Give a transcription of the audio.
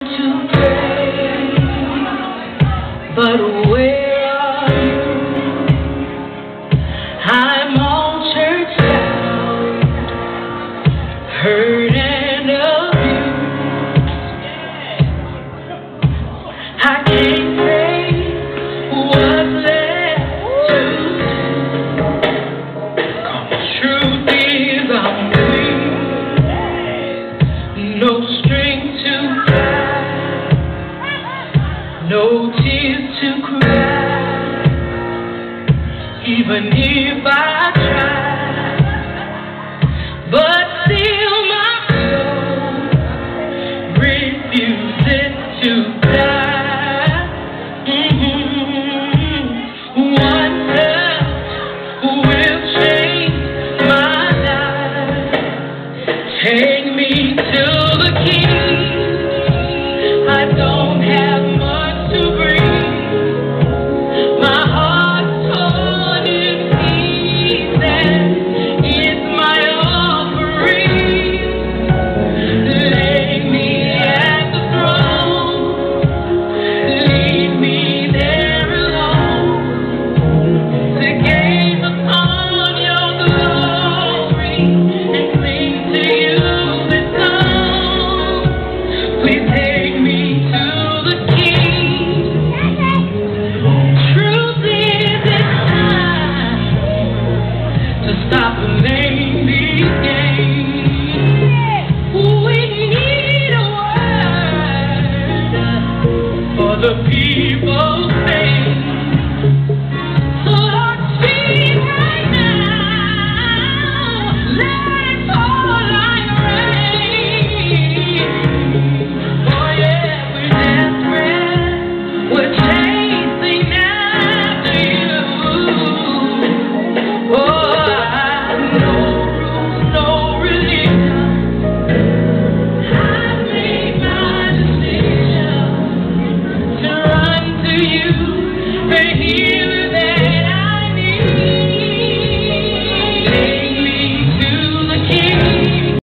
to pray, but where are you? I'm all churched out, hurt and abused. I can't say what's left to do. Truth is I'm weak, no strength to cry, no tears to cry, even if I try, but still my soul refuses to die. One touch will change my life. Take me to the King. I don't have much to bring. My heart's torn in pieces. It's my offering. Lay me at the throne. Leave me there alone to gaze upon your glory and sing to you this song. Please take me to the King. Truth is it's time to stop playing these games. We need a word for the people's pain. So Lord, speak right now. Let it fall like rain. Oh yeah, we're desperate. We're chasing after you. Oh, no rules, no religion. I've made my decision to run to you and heal.